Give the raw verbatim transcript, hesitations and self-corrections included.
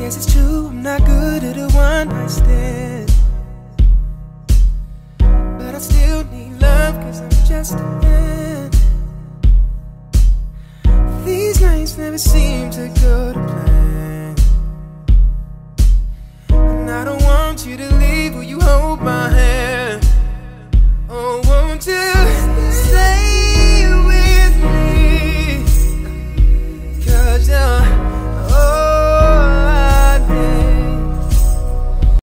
Guess it's true, I'm not good at a one night stand, but I still need love, cause I'm just a man. These nights never seem to go to